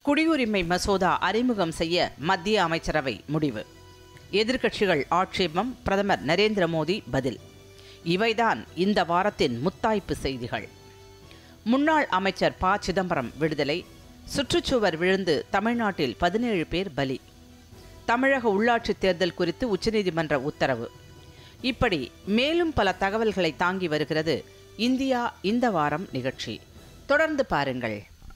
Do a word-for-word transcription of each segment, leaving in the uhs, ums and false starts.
குடியுரிமை மசோதா அறிமுகம் செய்ய மத்திய அமைச்சரவை முடிவு. எதிர்க்கட்சிகள் ஆட்சேபம், பிரதமர் நரேந்திர மோடி பதில். இவைதான் இந்த வாரத்தின் முத்தாய்ப்பு செய்திகள். முன்னாள் அமைச்சர் ப சிதம்பரம் விடுதலை. சுற்றுச்சுவர் விழுந்து தமிழ்நாட்டில் பதினேழு பேர் பலி. தமிழக உள்ளாட்சித் தேர்தல் குறித்து உச்சநீதிமன்ற உத்தரவு. இப்படி மேலும் பல தகவல்களை தாங்கி வருகிறது இந்தியா இந்த வாரம் நிகழ்ச்சி. தொடர்ந்து பாருங்கள்.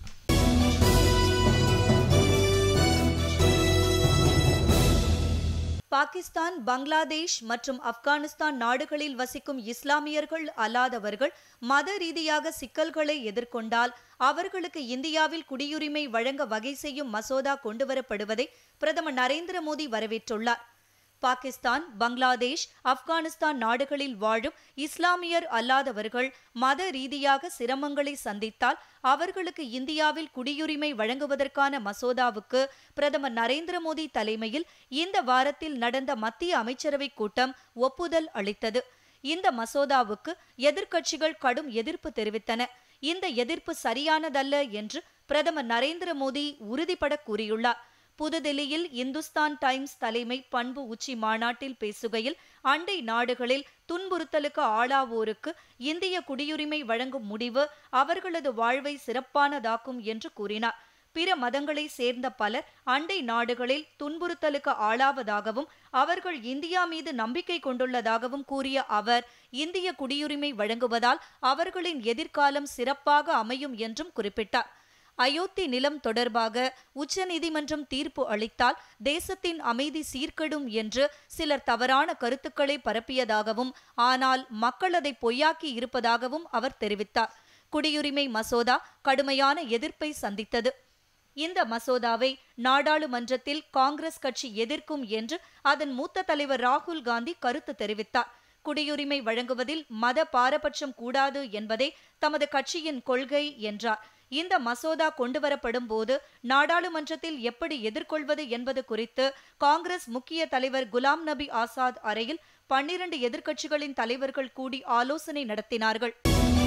பாகிஸ்தான், பங்களாதேஷ் மற்றும் ஆப்கானிஸ்தான் நாடுகளில் வசிக்கும் இஸ்லாமியர்கள் அல்லாதவர்கள் மத ரீதியாக சிக்கல்களை எதிர்கொண்டால் அவர்களுக்கு இந்தியாவில் குடியுரிமை வழங்க வகை செய்யும் மசோதா கொண்டுவரப்படுவதை பிரதமர் நரேந்திர மோடி வரவேற்றுள்ளார். பாகிஸ்தான், பங்களாதேஷ், ஆப்கானிஸ்தான் நாடுகளில் வாழும் இஸ்லாமியர் அல்லாதவர்கள் மத ரீதியாக சிரமங்களை சந்தித்தால் அவர்களுக்கு இந்தியாவில் குடியுரிமை வழங்குவதற்கான மசோதாவுக்கு பிரதமர் நரேந்திர மோடி தலைமையில் இந்த வாரத்தில் நடந்த மத்திய அமைச்சரவை கூட்டம் ஒப்புதல் அளித்தது. இந்த மசோதாவுக்கு எதிர்க்கட்சிகள் கடும் எதிர்ப்பு தெரிவித்தன. இந்த எதிர்ப்பு சரியானதல்ல என்று பிரதமர் நரேந்திர மோடி உறுதிபட கூறியுள்ளார். புதுதில்லியில் இந்துஸ்தான் டைம்ஸ் தலைமை பண்பு உச்சி மாநாட்டில் பேசுகையில், அண்டை நாடுகளில் துன்புறுத்தலுக்கு ஆளாவோருக்கு இந்திய குடியுரிமை வழங்கும் முடிவு அவர்களது வாழ்வை சிறப்பானதாக்கும் என்று கூறினார். பிற மதங்களை சேர்ந்த பலர் அண்டை நாடுகளில் துன்புறுத்தலுக்கு ஆளாவதாகவும் அவர்கள் இந்தியா மீது நம்பிக்கை கொண்டுள்ளதாகவும் கூறிய அவர், இந்திய குடியுரிமை வழங்குவதால் அவர்களின் எதிர்காலம் சிறப்பாக அமையும் என்றும் குறிப்பிட்டார். அயோத்தி நிலம் தொடர்பாக உச்சநீதிமன்றம் தீர்ப்பு அளித்தால் தேசத்தின் அமைதி சீர்கெடும் என்று சிலர் தவறான கருத்துக்களை பரப்பியதாகவும், ஆனால் மக்கள் அதை பொய்யாக்கி இருப்பதாகவும் அவர் தெரிவித்தார். குடியுரிமை மசோதா கடுமையான எதிர்ப்பை சந்தித்தது. இந்த மசோதாவை நாடாளுமன்றத்தில் காங்கிரஸ் கட்சி எதிர்க்கும் என்று அதன் மூத்த தலைவர் ராகுல் காந்தி கருத்து தெரிவித்தார். குடியுரிமை வழங்குவதில் மத பாரபட்சம் கூடாது என்பதே தமது கட்சியின் கொள்கை என்றார். இந்த மசோதா கொண்டுவரப்படும் போது நாடாளுமன்றத்தில் எப்படி எதிர்கொள்வது என்பது குறித்து காங்கிரஸ் முக்கிய தலைவர் குலாம் நபி ஆசாத் அறையில் பன்னிரண்டு எதிர்க்கட்சிகளின் தலைவர்கள் கூடி ஆலோசனை நடத்தினார்கள்.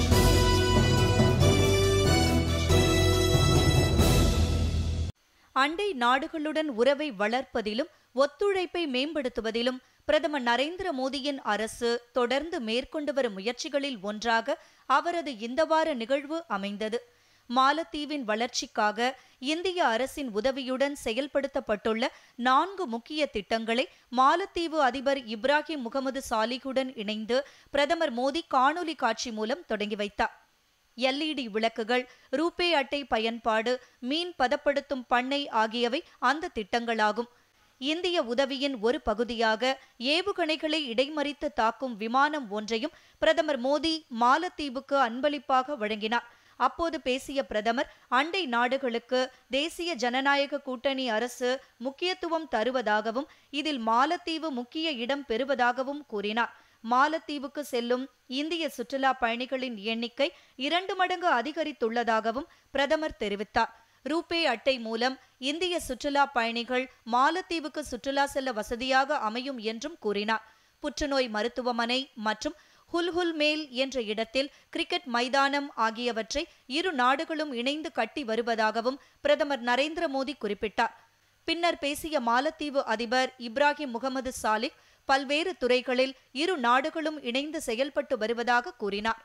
அண்டை நாடுகளுடன் உறவை வளர்ப்பதிலும் ஒத்துழைப்பை மேம்படுத்துவதிலும் பிரதமர் நரேந்திர மோடியின் அரசு தொடர்ந்து மேற்கொண்டு வரும் முயற்சிகளில் ஒன்றாக அவரது இந்த வார நிகழ்வு அமைந்தது. மாலத்தீவின் வளர்ச்சிக்காக இந்திய அரசின் உதவியுடன் செயல்படுத்தப்பட்டுள்ள நான்கு முக்கிய திட்டங்களை மாலத்தீவு அதிபர் இப்ராஹிம் முகமது சாலிகுடன் இணைந்து பிரதமர் மோடி காணொலி காட்சி மூலம் தொடங்கி வைத்தார். எல்இடி விளக்குகள், ரூபே அட்டை பயன்பாடு, மீன் பதப்படுத்தும் பண்ணை ஆகியவை அந்த திட்டங்களாகும். இந்திய உதவியின் ஒரு பகுதியாக ஏவுகணைகளை இடைமறித்து தாக்கும் விமானம் ஒன்றையும் பிரதமர் மோடி மாலத்தீவுக்கு அன்பளிப்பாக வழங்கினார். அப்போது பேசிய பிரதமர், அண்டை நாடுகளுக்கு தேசிய ஜனநாயக கூட்டணி அரசு முக்கியத்துவம் தருவதாகவும் இதில் மாலத்தீவு முக்கிய இடம் பெறுவதாகவும் கூறினார். மாலத்தீவுக்கு செல்லும் இந்திய சுற்றுலா பயணிகளின் எண்ணிக்கை இரண்டு மடங்கு அதிகரித்துள்ளதாகவும் பிரதமர் தெரிவித்தார். ரூபே அட்டை மூலம் இந்திய சுற்றுலா பயணிகள் மாலத்தீவுக்கு சுற்றுலா செல்ல வசதியாக அமையும் என்றும் கூறினார். புற்றுநோய் மருத்துவமனை மற்றும் ஹுல்ஹுல் மேல் என்ற இடத்தில் கிரிக்கெட் மைதானம் ஆகியவற்றை இரு நாடுகளும் இணைந்து கட்டி வருவதாகவும் பிரதமர் நரேந்திர மோடி குறிப்பிட்டார். பின்னர் பேசிய மாலத்தீவு அதிபர் இப்ராஹிம் முகமது சாலிக், பல்வேறு துறைகளில் இரு நாடுகளும் இணைந்து செயல்பட்டு வருவதாக கூறினார்.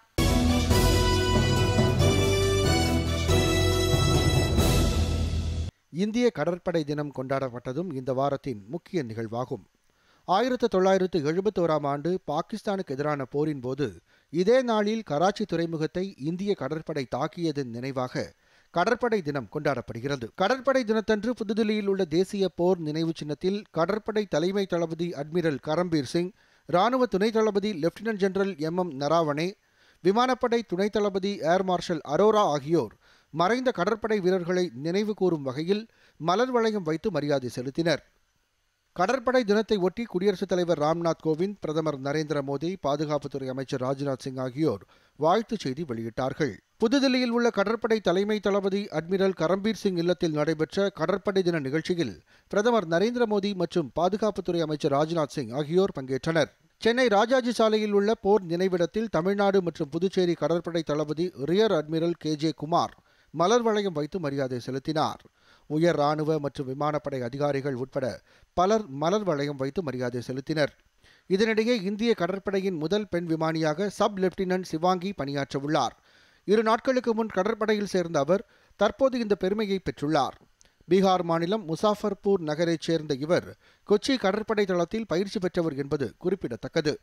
இந்திய கடற்படை தினம் கொண்டாடப்பட்டதும் இந்த வாரத்தின் முக்கிய நிகழ்வாகும். ஆயிரத்து தொள்ளாயிரத்து எழுபத்தோராம் ஆண்டு பாகிஸ்தானுக்கு எதிரான போரின் போது இதே நாளில் கராச்சி துறைமுகத்தை இந்திய கடற்படை தாக்கியதன் நினைவாக கடற்படை தினம் கொண்டாடப்படுகிறது. கடற்படை தினத்தன்று புதுதில்லியில் உள்ள தேசிய போர் நினைவு சின்னத்தில் கடற்படை தலைமை தளபதி அட்மிரல் கரம்பீர் சிங், இராணுவ துணை தளபதி lieutenant general M M Naravane, விமானப்படை துணை தளபதி ஏர் மார்ஷல் அரோரா ஆகியோர் மறைந்த கடற்படை வீரர்களை நினைவு கூறும் வகையில் மலர் வளையம் வைத்து மரியாதை செலுத்தினர். கடற்படை தினத்தை ஒட்டி குடியரசுத் தலைவர் ராம்நாத் கோவிந்த், பிரதமர் நரேந்திர மோடி, பாதுகாப்புத்துறை அமைச்சர் ராஜ்நாத் சிங் ஆகியோர் வாழ்த்துச் செய்தி வெளியிட்டார்கள். புதுதில்லியில் உள்ள கடற்படை தலைமை தளபதி அட்மிரல் கரம்பீர் சிங் இல்லத்தில் நடைபெற்ற கடற்படை தின நிகழ்ச்சியில் பிரதமர் நரேந்திர மோடி மற்றும் பாதுகாப்புத்துறை அமைச்சர் ராஜ்நாத் சிங் ஆகியோர் பங்கேற்றனர். சென்னை ராஜாஜி சாலையில் உள்ள போர் நினைவிடத்தில் தமிழ்நாடு மற்றும் புதுச்சேரி கடற்படை தளபதி rear admiral K J Kumar மலர் வளையம் வைத்து மரியாதை செலுத்தினார். உயர் ராணுவ மற்றும் விமானப்படை அதிகாரிகள் உட்பட பலர் மலர் வளையம் வைத்து மரியாதை செலுத்தினர். இதனிடையே இந்திய கடற்படையின் முதல் பெண் விமானியாக சப் லெப்டினன்ட் சிவாங்கி பணியாற்ற உள்ளார். இரு நாட்களுக்கு முன் கடற்படையில் சேர்ந்த அவர் தற்போது இந்த பெருமையை பெற்றுள்ளார். பீகார் மாநிலம் முசாஃபர்பூர் நகரைச் சேர்ந்த இவர் கொச்சி கடற்படை தளத்தில் பயிற்சி பெற்றவர் என்பது குறிப்பிடத்தக்கது.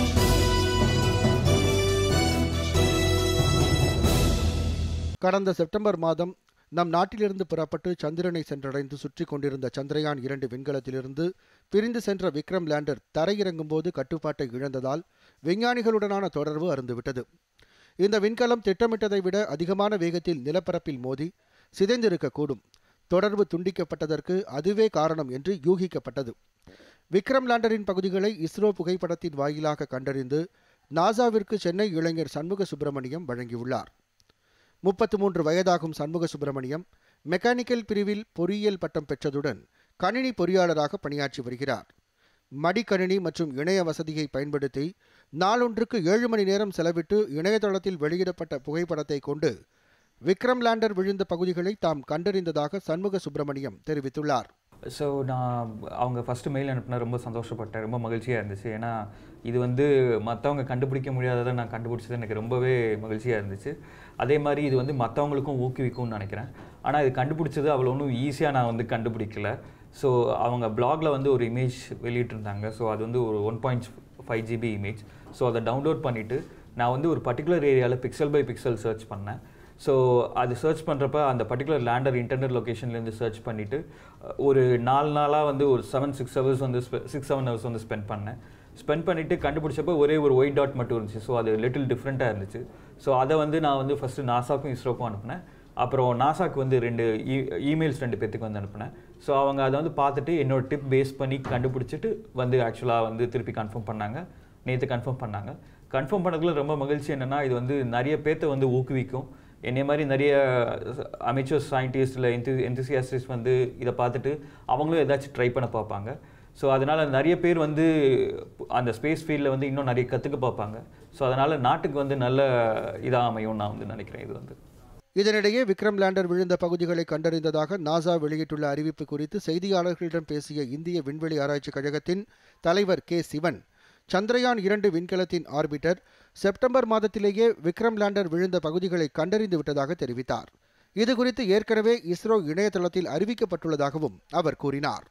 கடந்த செப்டம்பர் மாதம் நம் நாட்டிலிருந்து புறப்பட்டு சந்திரனை சென்றடைந்து சுற்றி கொண்டிருந்த சந்திரயான் இரண்டு விண்கலத்திலிருந்து பிரிந்து சென்ற விக்ரம் லேண்டர் தரையிறங்கும் போது கட்டுப்பாட்டை இழந்ததால் விஞ்ஞானிகளுடனான தொடர்பு அறுந்துவிட்டது. இந்த விண்கலம் திட்டமிட்டதை விட அதிகமான வேகத்தில் நிலப்பரப்பில் மோதி சிதைந்திருக்கக்கூடும். தொடர்பு துண்டிக்கப்பட்டதற்கு அதுவே காரணம் என்று யூகிக்கப்பட்டது. விக்ரம் லேண்டரின் பகுதிகளை இஸ்ரோ புகைப்படத்தின் வாயிலாக கண்டறிந்து நாசாவிற்கு சென்னை இளைஞர் சண்முக சுப்பிரமணியம் வழங்கியுள்ளார். முப்பத்து மூன்று வயதாகும் சண்முக சுப்பிரமணியம் மெக்கானிக்கல் பிரிவில் பொறியியல் பட்டம் பெற்றதுடன் கணினி பொறியாளராக பணியாற்றி வருகிறார். மடிக்கணினி மற்றும் இணைய வசதியை பயன்படுத்தி நாளொன்றுக்கு ஏழு மணி நேரம் செலவிட்டு இணையதளத்தில் வெளியிடப்பட்ட புகைப்படத்தை கொண்டு விக்ரம் லேண்டர் விழுந்த பகுதிகளை தாம் கண்டறிந்ததாக சண்முக சுப்பிரமணியம் தெரிவித்துள்ளார். ஸோ நான் அவங்க ஃபஸ்ட்டு மெயில் அனுப்பினா ரொம்ப சந்தோஷப்பட்டேன், ரொம்ப மகிழ்ச்சியாக இருந்துச்சு. ஏன்னா இது வந்து மற்றவங்க கண்டுபிடிக்க முடியாததை நான் கண்டுபிடிச்சது எனக்கு ரொம்பவே மகிழ்ச்சியாக இருந்துச்சு. அதே மாதிரி இது வந்து மற்றவங்களுக்கும் ஊக்குவிக்கும்னு நினைக்கிறேன். ஆனால் இது கண்டுபிடிச்சது அவ்வளோ ஒன்றும் ஈஸியாக நான் வந்து கண்டுபிடிக்கல. ஸோ அவங்க பிளாகில் வந்து ஒரு இமேஜ் வெளியிட்டிருந்தாங்க. ஸோ அது வந்து ஒரு one point five GB image. So அதை டவுன்லோட் பண்ணிவிட்டு நான் வந்து ஒரு பர்டிகுலர் ஏரியாவில் பிக்சல் பை பிக்சல் சர்ச் பண்ணேன். ஸோ அது சர்ச் பண்ணுறப்ப அந்த பர்டிகுலர் லேண்டர் இன்டர்நெட் லொக்கேஷன்லேருந்து சர்ச் பண்ணிவிட்டு ஒரு நாலு நாளாக வந்து ஒரு செவன் சிக்ஸ் ஹவர்ஸ் வந்து சிக்ஸ் செவன் ஹவர்ஸ் வந்து ஸ்பெண்ட் பண்ணேன். ஸ்பெண்ட் பண்ணிவிட்டு கண்டுபிடிச்சப்போ ஒரே ஒரு ஒயிட் டாட் மட்டும் இருந்துச்சு. ஸோ அது லிட்டில் டிஃப்ரெண்ட்டாக இருந்துச்சு. ஸோ அதை வந்து நான் வந்து ஃபஸ்ட்டு நாசாக்கும் இஸ்ரோக்கும் அனுப்பினேன். அப்புறம் நாசாக்கு வந்து ரெண்டு இ இமெயில்ஸ் ரெண்டு பேர்த்துக்கு வந்து அனுப்பினேன். ஸோ அவங்க அதை வந்து பார்த்துட்டு என்னோட டிப் பேஸ் பண்ணி கண்டுபிடிச்சிட்டு வந்து ஆக்சுவலாக வந்து திருப்பி கன்ஃபார்ம் பண்ணாங்க. நேற்று கன்ஃபார்ம் பண்ணாங்க. கன்ஃபார்ம் பண்ணதுல ரொம்ப மகிழ்ச்சி என்னென்னா, இது வந்து நிறைய பேர்த்தை வந்து ஊக்குவிக்கும். என்னை மாதிரி நிறைய அமெச்சூர் சயின்டிஸ்ட் இல்லை என்து என்துசியாஸ்டிஸ்ட் வந்து இதை பார்த்துட்டு அவங்களும் ஏதாச்சும் ட்ரை பண்ண பார்ப்பாங்க. ஸோ அதனால் நிறைய பேர் வந்து அந்த ஸ்பேஸ் ஃபீல்டில் வந்து இன்னும் நிறைய கற்றுக்க பார்ப்பாங்க. ஸோ அதனால் நாட்டுக்கு வந்து நல்ல இதாக அமையும் நான் வந்து நினைக்கிறேன். இது வந்து இதனிடையே விக்ரம் லேண்டர் விழுந்த பகுதிகளை கண்டறிந்ததாக நாசா வெளியிட்டுள்ள அறிவிப்பு குறித்து செய்தியாளர்களிடம் பேசிய இந்திய விண்வெளி ஆராய்ச்சி கழகத்தின் தலைவர் கே சிவன், சந்திரயான் இரண்டு விண்கலத்தின் ஆர்பிட்டர் செப்டம்பர் மாதத்திலேயே விக்ரம் லேண்டர் விழுந்த பகுதிகளை கண்டறிந்து விட்டதாக தெரிவித்தார். இதுகுறித்து ஏற்கனவே இஸ்ரோ இணையதளத்தில் அறிவிக்கப்பட்டுள்ளதாகவும் அவர் கூறினார்.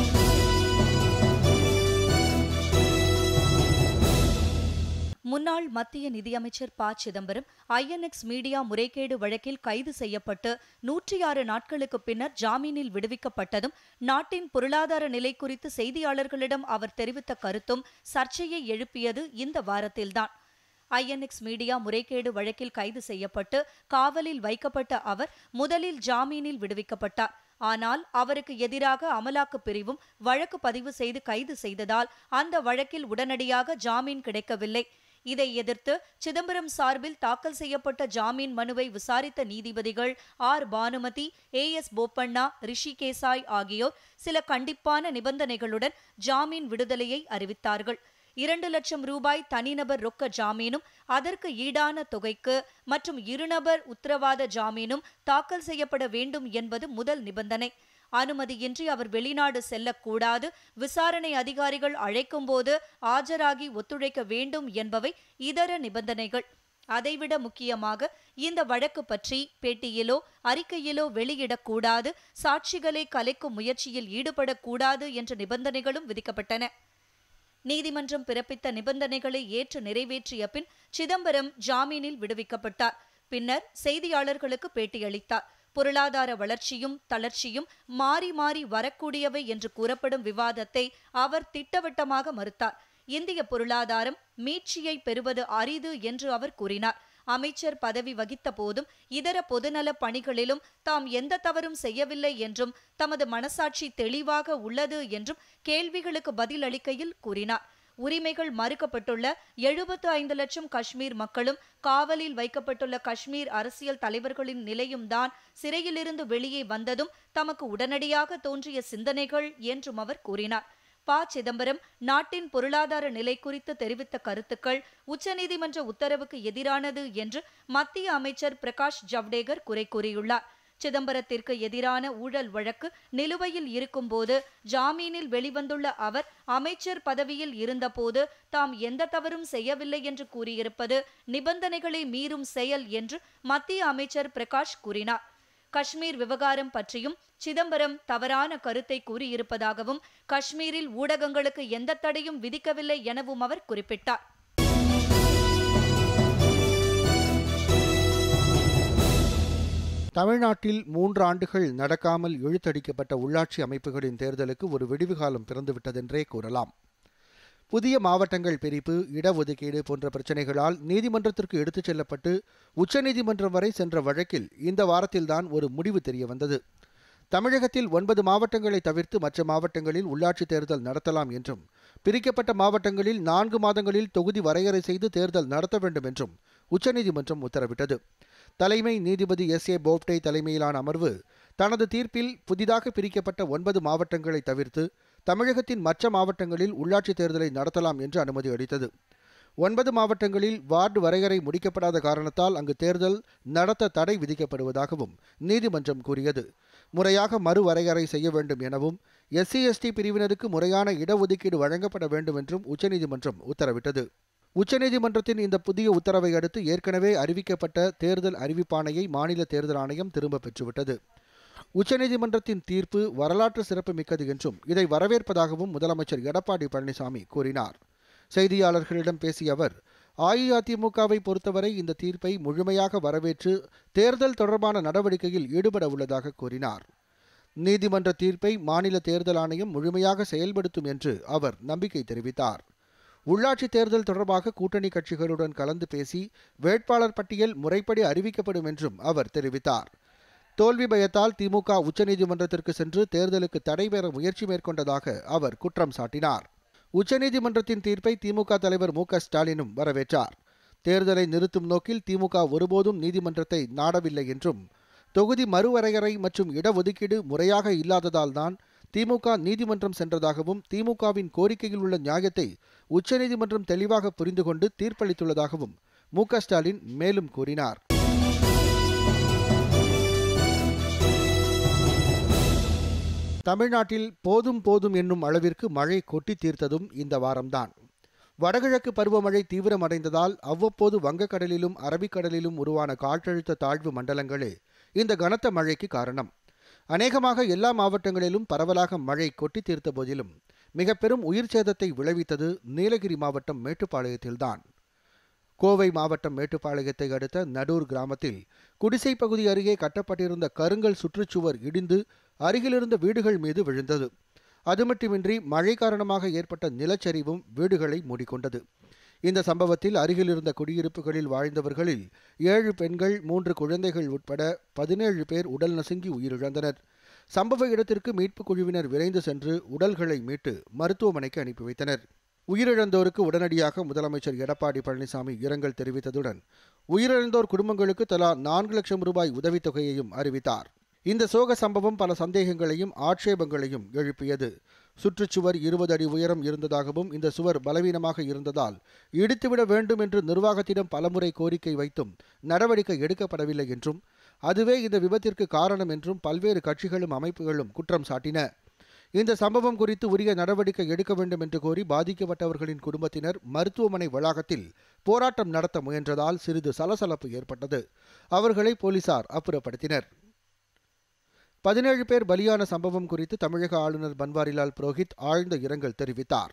முன்னாள் மத்திய நிதியமைச்சர் ப சிதம்பரம் ஐஎன்எக்ஸ் மீடியா முறைகேடு வழக்கில் கைது செய்யப்பட்டு நூற்றி ஆறு நாட்களுக்கு பின்னர் ஜாமீனில் விடுவிக்கப்பட்டதும் நாட்டின் பொருளாதார நிலை குறித்து செய்தியாளர்களிடம் அவர் தெரிவித்த கருத்தும் சர்ச்சையை எழுப்பியது இந்த வாரத்தில்தான். ஐஎன்எக்ஸ் மீடியா முறைகேடு வழக்கில் கைது செய்யப்பட்டு காவலில் வைக்கப்பட்ட அவர் முதலில் ஜாமீனில் விடுவிக்கப்பட்டார். ஆனால் அவருக்கு எதிராக அமலாக்கப் பிரிவும் வழக்கு பதிவு செய்து கைது செய்ததால் அந்த வழக்கில் உடனடியாக ஜாமீன் கிடைக்கவில்லை. இதை எதிர்த்து சிதம்பரம் சார்பில் தாக்கல் செய்யப்பட்ட ஜாமீன் மனுவை விசாரித்த நீதிபதிகள் R Bhanumathi, A S Bopanna, Hrishikesh Roy ஆகியோர் சில கண்டிப்பான நிபந்தனைகளுடன் ஜாமீன் விடுதலையை அறிவித்தார்கள். இரண்டு லட்சம் ரூபாய் தனிநபர் ரொக்க ஜாமீனும் அதற்கு ஈடான தொகைக்கு மற்றும் இருநபர் உத்தரவாத ஜாமீனும் தாக்கல் செய்யப்பட வேண்டும் என்பது முதல் நிபந்தனை. அனுமதியின்றி அவர் வெளிநாடு செல்லக்கூடாது, விசாரணை அதிகாரிகள் அழைக்கும் போது ஆஜராகி ஒத்துழைக்க வேண்டும் என்பவை இதர நிபந்தனைகள். அதைவிட முக்கியமாக இந்த வழக்கு பற்றி பேட்டியிலோ அறிக்கையிலோ வெளியிடக்கூடாது, சாட்சிகளை கலைக்கும் முயற்சியில் ஈடுபடக்கூடாது என்ற நிபந்தனைகளும் விதிக்கப்பட்டன. நீதிமன்றம் பிறப்பித்த நிபந்தனைகளை ஏற்று நிறைவேற்றிய பின் சிதம்பரம் ஜாமீனில் விடுவிக்கப்பட்டார். பின்னர் செய்தியாளர்களுக்கு பேட்டியளித்தார். பொருளாதார வளர்ச்சியும் தளர்ச்சியும் மாறி மாறி வரக்கூடியவை என்று கூறப்படும் விவாதத்தை அவர் திட்டவட்டமாக மறுத்தார். இந்திய பொருளாதாரம் மீட்சியை பெறுவது அரிது என்று அவர் கூறினார். அமைச்சர் பதவி வகித்த போதும் இதர பொதுநல பணிகளிலும் தாம் எந்த தவறும் செய்யவில்லை என்றும் தமது மனசாட்சி தெளிவாக உள்ளது என்றும் கேள்விகளுக்கு பதில் அளிக்கையில் கூறினார். உரிமைகள் மறுக்கப்பட்டுள்ள எழுபத்து ஐந்து லட்சம் காஷ்மீர் மக்களும் காவலில் வைக்கப்பட்டுள்ள காஷ்மீர் அரசியல் தலைவர்களின் நிலையும் தான் சிறையிலிருந்து வெளியே வந்ததும் தமக்கு உடனடியாக தோன்றிய சிந்தனைகள் என்றும் அவர் கூறினார். ப சிதம்பரம் நாட்டின் பொருளாதார நிலை குறித்து தெரிவித்த கருத்துக்கள் உச்சநீதிமன்ற உத்தரவுக்கு எதிரானது என்று மத்திய அமைச்சர் பிரகாஷ் ஜவ்டேகர் குறை கூறியுள்ளார். சிதம்பரத்திற்கு எதிரான ஊழல் வழக்கு நிலுவையில் இருக்கும்போது ஜாமீனில் வெளிவந்துள்ள அவர் அமைச்சர் பதவியில் இருந்தபோது தாம் எந்த தவறும் செய்யவில்லை என்று கூறியிருப்பது நிபந்தனைகளை மீறும் செயல் என்று மத்திய அமைச்சர் பிரகாஷ் கூறினார். காஷ்மீர் விவகாரம் பற்றியும் சிதம்பரம் தவறான கருத்தை கூறியிருப்பதாகவும் காஷ்மீரில் ஊடகங்களுக்கு எந்த தடையும் விதிக்கவில்லை எனவும் அவர் குறிப்பிட்டார். தமிழ்நாட்டில் மூன்று ஆண்டுகள் நடக்காமல் இழுத்தடிக்கப்பட்ட உள்ளாட்சி அமைப்புகளின் தேர்தலுக்கு ஒரு விடிவு காலம் பிறந்துவிட்டதென்றே கூறலாம். புதிய மாவட்டங்கள் பிரிப்பு, இடஒதுக்கீடு போன்ற பிரச்சினைகளால் நீதிமன்றத்திற்கு எடுத்துச் செல்லப்பட்டு உச்சநீதிமன்றம் வரை சென்ற வழக்கில் இந்த வாரத்தில்தான் ஒரு முடிவு தெரிய வந்தது. தமிழகத்தில் ஒன்பது மாவட்டங்களை தவிர்த்து மற்ற மாவட்டங்களில் உள்ளாட்சித் தேர்தல் நடத்தலாம் என்றும், பிரிக்கப்பட்ட மாவட்டங்களில் நான்கு மாதங்களில் தொகுதி வரையறை செய்து தேர்தல் நடத்த வேண்டும் என்றும் உச்சநீதிமன்றம் உத்தரவிட்டது. தலைமை நீதிபதி எஸ் ஏ போப்டே தலைமையிலான அமர்வு தனது தீர்ப்பில் புதிதாக பிரிக்கப்பட்ட ஒன்பது மாவட்டங்களை தவிர்த்து தமிழகத்தின் மற்ற மாவட்டங்களில் உள்ளாட்சித் தேர்தலை நடத்தலாம் என்று அனுமதி அளித்தது. ஒன்பது மாவட்டங்களில் வார்டு வரையறை முடிக்கப்படாத காரணத்தால் அங்கு தேர்தல் நடத்த தடை விதிக்கப்படுவதாகவும் நீதிமன்றம் கூறியது. முறையாக மறுவரையறை செய்ய வேண்டும் எனவும் எஸ்சி எஸ்டி பிரிவினருக்கு முறையான இடஒதுக்கீடு வழங்கப்பட வேண்டும் என்றும் உச்சநீதிமன்றம் உத்தரவிட்டது. உச்சநீதிமன்றத்தின் இந்த புதிய உத்தரவை அடுத்து ஏற்கனவே அறிவிக்கப்பட்ட தேர்தல் அறிவிப்பாணையை மாநில தேர்தல் ஆணையம் திரும்ப பெற்றுவிட்டது. உச்சநீதிமன்றத்தின் தீர்ப்பு வரலாற்று சிறப்பு மிக்கது என்றும் இதை வரவேற்பதாகவும் முதலமைச்சர் எடப்பாடி பழனிசாமி கூறினார். செய்தியாளர்களிடம் பேசிய அவர், அஇஅதிமுகவை பொறுத்தவரை இந்த தீர்ப்பை முழுமையாக வரவேற்று தேர்தல் தொடர்பான நடவடிக்கையில் ஈடுபட உள்ளதாக கூறினார். நீதிமன்ற தீர்ப்பை மாநில தேர்தல் ஆணையம் முழுமையாக செயல்படுத்தும் என்று அவர் நம்பிக்கை தெரிவித்தார். உள்ளாட்சி தேர்தல் தொடர்பாக கூட்டணி கட்சிகளுடன் கலந்து பேசி வேட்பாளர் பட்டியல் முறைப்படி அறிவிக்கப்படும் என்றும் அவர் தெரிவித்தார். தோல்வி பயத்தால் திமுக உச்சநீதிமன்றத்திற்கு சென்று தேர்தலுக்கு தடை பெற முயற்சி மேற்கொண்டதாக அவர் குற்றம் சாட்டினார். உச்சநீதிமன்றத்தின் தீர்ப்பை திமுக தலைவர் மு க ஸ்டாலினும் வரவேற்றார். தேர்தலை நிறுத்தும் நோக்கில் திமுக ஒருபோதும் நீதிமன்றத்தை நாடவில்லை என்றும், தொகுதி மறுவரையறை மற்றும் இடஒதுக்கீடு முறையாக இல்லாததால் தான் திமுக நீதிமன்றம் சென்றதாகவும், திமுகவின் கோரிக்கையில் உள்ள நியாயத்தை உச்சநீதிமன்றம் தெளிவாக புரிந்து கொண்டு தீர்ப்பளித்துள்ளதாகவும் மு க ஸ்டாலின் மேலும் கூறினார். தமிழ்நாட்டில் போதும் போதும் என்னும் அளவிற்கு மழை கொட்டி தீர்த்ததும் இந்த வாரம்தான். வடகிழக்கு பருவமழை தீவிரமடைந்ததால் அவ்வப்போது வங்கக்கடலிலும் அரபிக்கடலிலும் உருவான காற்றழுத்த தாழ்வு மண்டலங்களே இந்த கனத்த மழைக்கு காரணம். அநேகமாக எல்லா மாவட்டங்களிலும் பரவலாக மழை கொட்டி தீர்த்த போதிலும் மிக பெரும் உயிர் சேதத்தை விளைவித்தது நீலகிரி மாவட்டம் மேட்டுப்பாளையத்தில்தான். கோவை மாவட்டம் மேட்டுப்பாளையத்தை அடுத்த நடூர் கிராமத்தில் குடிசை பகுதி அருகே கட்டப்பட்டிருந்த கருங்கல் சுற்றுச்சுவர் இடிந்து அருகிலிருந்த வீடுகள் மீது விழுந்தது. அது மட்டுமின்றி மழை காரணமாக ஏற்பட்ட நிலச்சரிவும் வீடுகளை மூடிக்கொண்டது. இந்த சம்பவத்தில் அருகிலிருந்த குடியிருப்புகளில் வாழ்ந்தவர்களில் ஏழு பெண்கள், மூன்று குழந்தைகள் உட்பட பதினேழு பேர் உடல் நசுங்கி உயிரிழந்தனர். சம்பவ இடத்திற்கு மீட்புக் குழுவினர் விரைந்து சென்று உடல்களை மீட்டு மருத்துவமனைக்கு அனுப்பி வைத்தனர். உயிரிழந்தோருக்கு உடனடியாக முதலமைச்சர் எடப்பாடி பழனிசாமி இரங்கல் தெரிவித்ததுடன் உயிரிழந்தோர் குடும்பங்களுக்கு தலா நான்கு லட்சம் ரூபாய் உதவித்தொகையையும் அறிவித்தார். இந்த சோக சம்பவம் பல சந்தேகங்களையும் ஆட்சேபங்களையும் எழுப்பியது. சுற்றுச்சுவர் இருபது அடி உயரம் இருந்ததாகவும், இந்த சுவர் பலவீனமாக இருந்ததால் இடித்துவிட வேண்டும் என்று நிர்வாகத்திடம் பலமுறை கோரிக்கை வைத்தும் நடவடிக்கை எடுக்கப்படவில்லை என்றும், அதுவே இந்த விபத்திற்கு காரணம் என்றும் பல்வேறு கட்சிகளும் அமைப்புகளும் குற்றம் சாட்டின. இந்த சம்பவம் குறித்து உரிய நடவடிக்கை எடுக்க வேண்டும் என்று கோரி பாதிக்கப்பட்டவர்களின் குடும்பத்தினர் மருத்துவமனை வளாகத்தில் போராட்டம் நடத்த முயன்றதால் சிறிது சலசலப்பு ஏற்பட்டது. அவர்களை போலீசார் அப்புறப்படுத்தினர். பதினேழு பேர் பலியான சம்பவம் குறித்து தமிழக ஆளுநர் பன்வாரிலால் புரோஹித் ஆழ்ந்த இரங்கல் தெரிவித்தார்.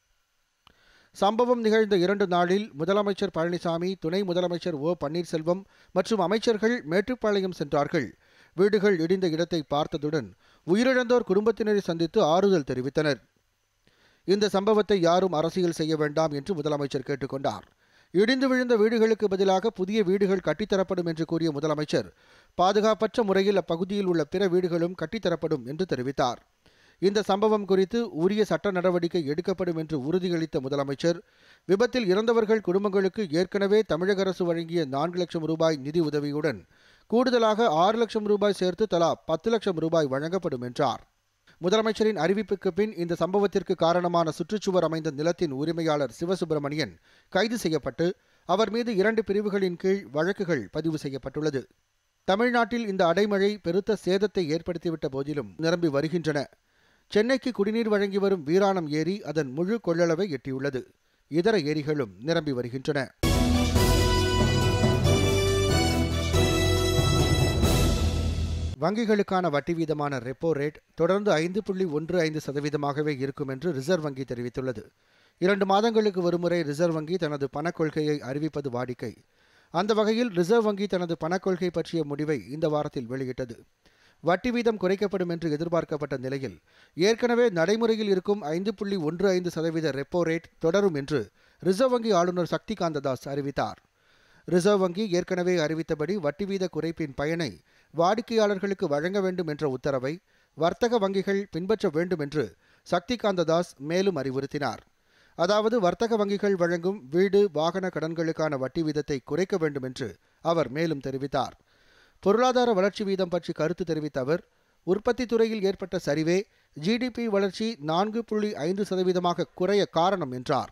சம்பவம் நிகழ்ந்த இரண்டு நாளில் முதலமைச்சர் பழனிசாமி, துணை முதலமைச்சர் ஓ பன்னீர்செல்வம் மற்றும் அமைச்சர்கள் மேட்டுப்பாளையம் சென்றார்கள். வீடுகள் இடிந்த இடத்தை பார்த்ததுடன் உயிரிழந்தோர் குடும்பத்தினரை சந்தித்து ஆறுதல் தெரிவித்தனர். இந்த சம்பவத்தை யாரும் அரசியல் செய்ய வேண்டாம் என்று முதலமைச்சர் கேட்டுக்கொண்டார். இடிந்து விழுந்த வீடுகளுக்கு பதிலாக புதிய வீடுகள் கட்டித்தரப்படும் என்று கூறிய முதலமைச்சர், பாதுகாப்பற்ற முறையில் அப்பகுதியில் உள்ள பிற வீடுகளும் கட்டித்தரப்படும் என்று தெரிவித்தார். இந்த சம்பவம் குறித்து உரிய சட்ட நடவடிக்கை எடுக்கப்படும் என்று உறுதியளித்த முதலமைச்சர், விபத்தில் இறந்தவர்கள் குடும்பங்களுக்கு ஏற்கனவே தமிழக அரசு வழங்கிய நான்கு லட்சம் ரூபாய் நிதி உதவியுடன் கூடுதலாக ஆறு லட்சம் ரூபாய் சேர்த்து தலா பத்து லட்சம் ரூபாய் வழங்கப்படும் என்றார். முதலமைச்சரின் அறிவிப்புக்கு பின் இந்த சம்பவத்திற்கு காரணமான சுற்றுச்சுவர் அமைந்த நிலத்தின் உரிமையாளர் சிவசுப்பிரமணியன் கைது செய்யப்பட்டு அவர் மீது இரண்டு பிரிவுகளின் கீழ் வழக்குகள் பதிவு செய்யப்பட்டுள்ளது. தமிழ்நாட்டில் இந்த அடைமழை பெருத்த சேதத்தை ஏற்படுத்திவிட்ட போதிலும் நிரம்பி வருகின்றன. சென்னைக்கு குடிநீர் வழங்கி வரும் வீராணம் ஏரி அதன் முழு கொள்ளளவை எட்டியுள்ளது. இதர ஏரிகளும் நிரம்பி வருகின்றன. வங்கிகளுக்கான வட்டி வீதமான ரெப்போ ரேட் தொடர்ந்து ஐந்து புள்ளி ஒன்று ஐந்து சதவீதமாகவே இருக்கும் என்று ரிசர்வ் வங்கி தெரிவித்துள்ளது. இரண்டு மாதங்களுக்கு ஒருமுறை ரிசர்வ் வங்கி தனது பணக்கொள்கையை அறிவிப்பது வாடிக்கை. அந்த வகையில் ரிசர்வ் வங்கி தனது பணக்கொள்கை பற்றிய முடிவை இந்த வாரத்தில் வெளியிட்டது. வட்டி வீதம் குறைக்கப்படும் என்று எதிர்பார்க்கப்பட்ட நிலையில் ஏற்கனவே நடைமுறையில் இருக்கும் ஐந்து புள்ளி ஒன்று ஐந்து சதவீத ரெப்போ ரேட் தொடரும் என்று ரிசர்வ் வங்கி ஆளுநர் சக்திகாந்த தாஸ் அறிவித்தார். ரிசர்வ் வங்கி ஏற்கனவே அறிவித்தபடி வட்டி வீத குறைப்பின் பயனை வாடிக்கையாளர்களுக்கு வழங்க வேண்டும் என்ற உத்தரவை வர்த்தக வங்கிகள் பின்பற்ற வேண்டும் என்று சக்திகாந்த தாஸ் மேலும் அறிவுறுத்தினார். அதாவது வர்த்தக வங்கிகள் வழங்கும் வீடு வாகன கடன்களுக்கான வட்டி வீதத்தை குறைக்க வேண்டும் என்று அவர் மேலும் தெரிவித்தார். பொருளாதார வளர்ச்சி வீதம் பற்றி கருத்து தெரிவித்த அவர், உற்பத்தி துறையில் ஏற்பட்ட சரிவே ஜிடிபி வளர்ச்சி நான்கு புள்ளி ஐந்து சதவீதமாக குறைய காரணம் என்றார்.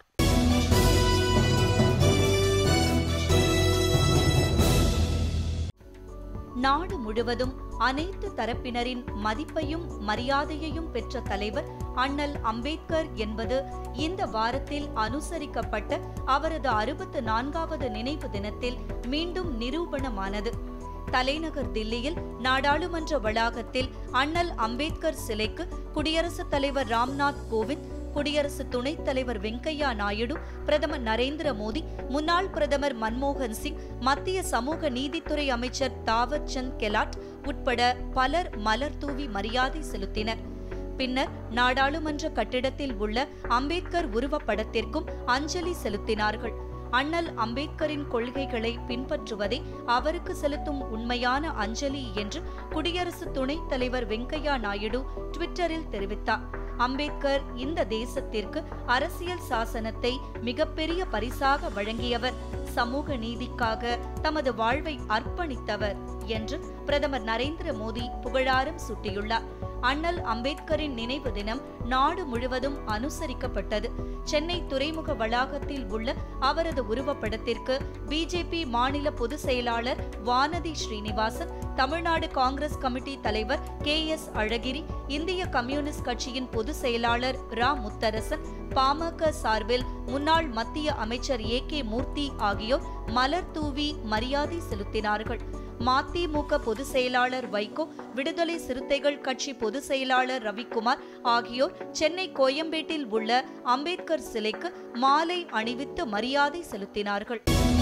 நாடு முழுவதும் அனைத்து தரப்பினரின் மதிப்பையும் மரியாதையையும் பெற்ற தலைவர் அண்ணல் அம்பேத்கர் என்பது இந்த வாரத்தில் அனுசரிக்கப்பட்ட அவரது அறுபத்து நான்காவது நினைவு தினத்தில் மீண்டும் நிரூபணமானது. தலைநகர் தில்லியில் நாடாளுமன்ற வளாகத்தில் அண்ணல் அம்பேத்கர் சிலைக்கு குடியரசுத் தலைவர் ராம்நாத் கோவிந்த், குடியரசு துணைத் தலைவர் வெங்கையா நாயுடு, பிரதமர் நரேந்திர மோடி, முன்னாள் பிரதமர் மன்மோகன் சிங், மத்திய சமூக நீதித்துறை அமைச்சர் தாவர் சந்த் கெலாட் உட்பட பலர் மலர் தூவி மரியாதை செலுத்தினர். பின்னர் நாடாளுமன்ற கட்டிடத்தில் உள்ள அம்பேத்கர் உருவப்படத்திற்கும் அஞ்சலி செலுத்தினார்கள். அண்ணல் அம்பேத்கரின் கொள்கைகளை பின்பற்றுவதே அவருக்கு செலுத்தும் உண்மையான அஞ்சலி என்று குடியரசு துணைத் தலைவர் வெங்கையா நாயுடு ட்விட்டரில் தெரிவித்தார். அம்பேத்கர் இந்த தேசத்திற்கு அரசியல் சாசனத்தை மிகப்பெரிய பரிசாக வழங்கியவர், சமூக நீதிக்காக தமது வாழ்வை அர்ப்பணித்தவர் என்று பிரதமர் நரேந்திர மோடி புகழாரம் சூட்டியுள்ளார். அண்ணல் அம்பேத்கரின் நினைவு தினம் நாடு முழுவதும் அனுசரிக்கப்பட்டது. சென்னை துறைமுக வளாகத்தில் உள்ள அவரது உருவப்படத்திற்கு பிஜேபி மாநில பொதுச் செயலாளர் வானதி ஸ்ரீனிவாசன், தமிழ்நாடு காங்கிரஸ் கமிட்டி தலைவர் கே எஸ் அழகிரி, இந்திய கம்யூனிஸ்ட் கட்சியின் பொதுச் செயலாளர் ரா முத்தரசன், பாமக சார்பில் முன்னாள் மத்திய அமைச்சர் ஏ கே மூர்த்தி ஆகியோர் மலர் தூவி மரியாதை செலுத்தினார்கள். மதிமுக பொதுச் செயலாளர் வைகோ, விடுதலை சிறுத்தைகள் கட்சி பொதுச் செயலாளர் ரவிக்குமார் ஆகியோர் சென்னை கோயம்பேட்டில் உள்ள அம்பேத்கர் சிலைக்கு மாலை அணிவித்து மரியாதை செலுத்தினார்கள்.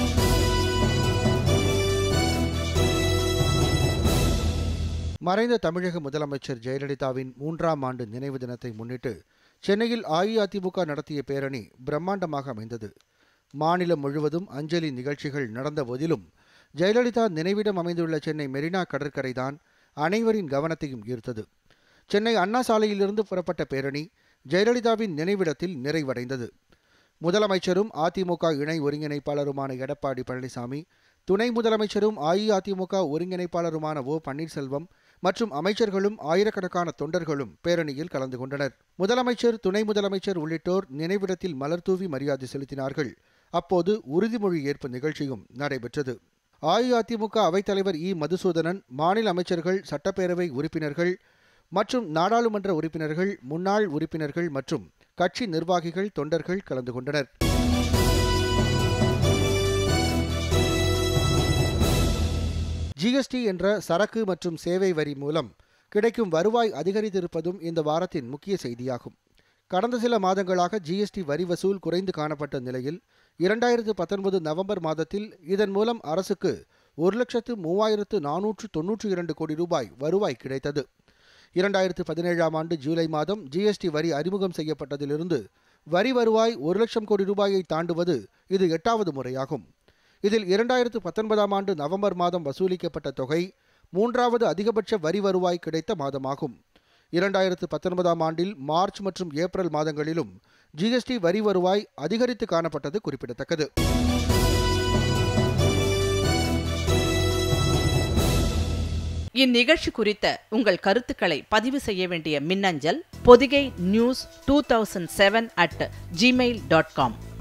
மறைந்த தமிழக முதலமைச்சர் ஜெயலலிதாவின் மூன்றாம் ஆண்டு நினைவு தினத்தை முன்னிட்டு சென்னையில் அஇஅதிமுக நடத்திய பேரணி பிரம்மாண்டமாக அமைந்தது. மாநிலம் முழுவதும் அஞ்சலி நிகழ்ச்சிகள் நடந்த போதிலும் ஜெயலலிதா நினைவிடம் அமைந்துள்ள சென்னை மெரினா கடற்கரைதான் அனைவரின் கவனத்தையும் ஈர்த்தது. சென்னை அண்ணா சாலையிலிருந்து புறப்பட்ட பேரணி ஜெயலலிதாவின் நினைவிடத்தில் நிறைவடைந்தது. முதலமைச்சரும் அதிமுக இணை ஒருங்கிணைப்பாளருமான எடப்பாடி பழனிசாமி, துணை முதலமைச்சரும் அஇஅதிமுக ஒருங்கிணைப்பாளருமான ஓ பன்னீர்செல்வம் மற்றும் அமைச்சர்களும் ஆயிரக்கணக்கான தொண்டர்களும் பேரணியில் கலந்து கொண்டனர். முதலமைச்சர், துணை முதலமைச்சர் உள்ளிட்டோர் நினைவிடத்தில் மலர்தூவி மரியாதை செலுத்தினார்கள். அப்போது உறுதிமொழி ஏற்பு நிகழ்ச்சியும் நடைபெற்றது. அஇஅதிமுக அவைத்தலைவர் இ மதுசூதனன், மாநில அமைச்சர்கள், சட்டப்பேரவை உறுப்பினர்கள் மற்றும் நாடாளுமன்ற உறுப்பினர்கள், முன்னாள் உறுப்பினர்கள் மற்றும் கட்சி நிர்வாகிகள், தொண்டர்கள் கலந்து கொண்டனர். ஜிஎஸ்டி என்ற சரக்கு மற்றும் சேவை வரி மூலம் கிடைக்கும் வருவாய் அதிகரித்திருப்பதும் இந்த வாரத்தின் முக்கிய செய்தியாகும். கடந்த சில மாதங்களாக ஜிஎஸ்டி வரி வசூல் குறைந்து காணப்பட்ட நிலையில் இரண்டாயிரத்து பத்தொன்பது நவம்பர் மாதத்தில் இதன் மூலம் அரசுக்கு ஒரு லட்சத்து மூவாயிரத்து நானூற்று தொன்னூற்றி இரண்டு கோடி ரூபாய் வருவாய் கிடைத்தது. இரண்டாயிரத்து பதினேழாம் ஆண்டு ஜூலை மாதம் ஜிஎஸ்டி வரி அறிமுகம் செய்யப்பட்டதிலிருந்து வரி வருவாய் ஒரு லட்சம் கோடி ரூபாயை தாண்டுவது இது எட்டாவது முறையாகும். இதில் இரண்டாயிரத்து பத்தொன்பதாம் ஆண்டு நவம்பர் மாதம் வசூலிக்கப்பட்ட தொகை மூன்றாவது அதிகபட்ச வரி வருவாய் கிடைத்த மாதமாகும். இரண்டாயிரத்து பத்தொன்பதாம் ஆண்டில் மார்ச் மற்றும் ஏப்ரல் மாதங்களிலும் ஜிஎஸ்டி வரி வருவாய் அதிகரித்து காணப்பட்டது குறிப்பிடத்தக்கது. இந்நிகழ்ச்சி குறித்த உங்கள் கருத்துக்களை பதிவு செய்ய வேண்டிய மின்னஞ்சல் Pothigai news two thousand seven at Gmail dot com.